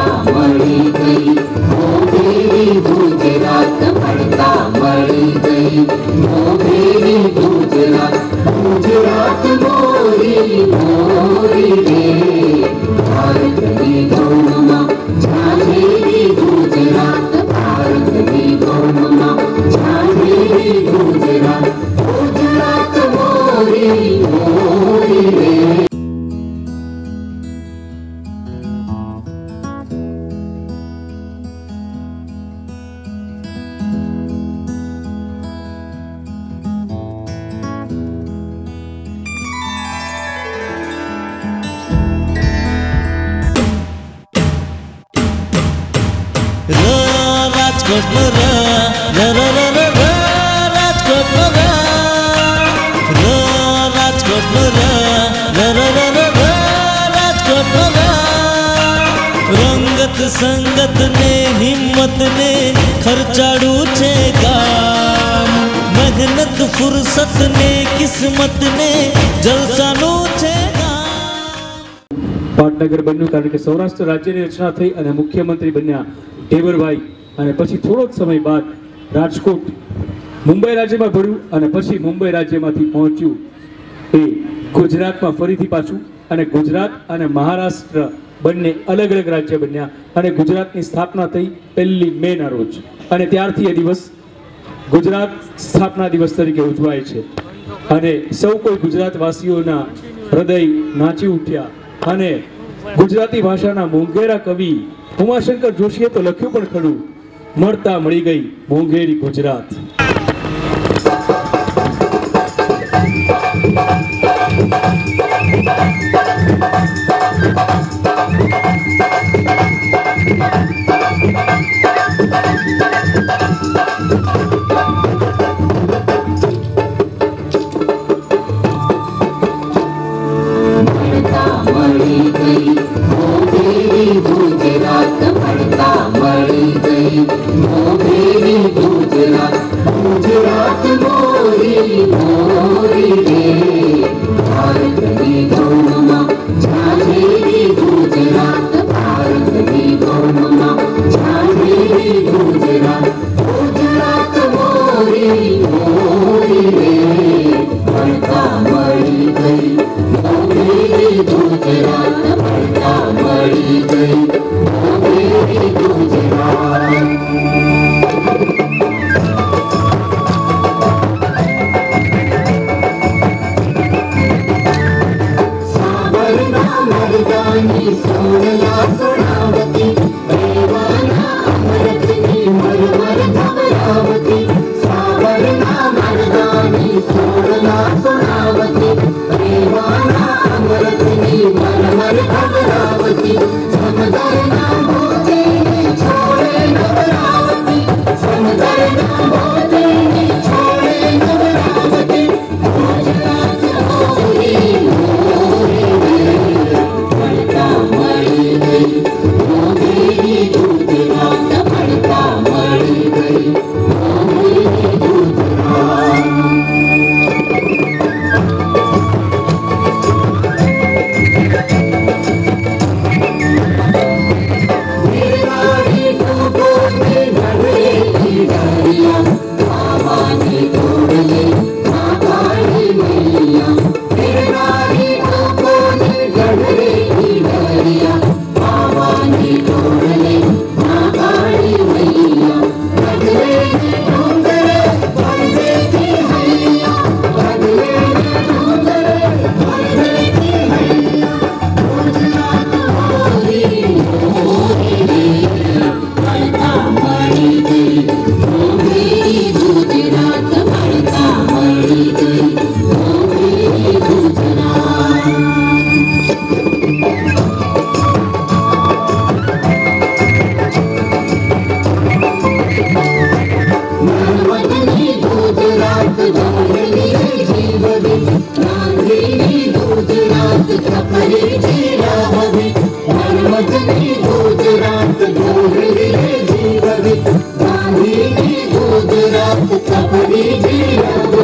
मळी गई मोगेरी गुजरात पड़ता मळी गई मोगेरी गुजरात गुजरात मोरी मोरी रे भारत में धोनमा झालेरी गुजरात भारत में धोनमा झालेरी गुजरात गुजरात मोरी मोरी रे। रंगत संगत ने हिम्मत ने खर्चाड़ू छे काम मेहनत फुर्सत ने किस्मत ने जलसानु छे पाटनगर बन्यु कारण के सौराष्ट्र राज्य की रचना थई अने मुख्यमंत्री बन्या टेवरभाई अने पछी थोड़ो समय बाद राजकोट मुंबई राज्य में भळ्યું अने पछी मुंबई राज्य में पहोंच्યું ए गुजरात में फरीथी पाछुं अने गुजरात अने महाराष्ट्र बंने अलग अलग राज्य बन्या अने गुजरात की स्थापना थई 1 मे ना रोज अने त्यारथी ए दिवस गुजरात स्थापना दिवस तरीके उजवाय छे अने सौ कोई गुजरातवासीओना हृदय नाची उठ्या अने गुजराती भाषाना मोंघेरा कवि उमाशंकर जोशीए तो लख्युं पण खरुं मळता मळी गई मोंघेरी गुजरात। गुजरात पड़ता मळी गई मोगेरी गुजरात गुजरात मोरी मोरी रे भारत में धोनमा झालेरी गुजरात भारत में धोनमा झालेरी गुजरात गुजरात मोरी मोरी रे पड़ता मळी गई मोगेरी गुजरात पड़ता मळी गई मोगेरी गुजरात। सावरना मर्दानी सोनला सोनावती देवाना अमृतनी मरमर धमरावती सावरना मर्दानी सोनला सोनावती देवाना अमृतनी मरमर धमरावती समदरना भोजे छोड़े नवरावती समदरना भोजे छोड़े नवरावती गुजरात मोरी मोरी रे पड़ता मळी गई मोगेरी गुजरात पड़ता मळी गई मोगेरी गुजरात। गुजरात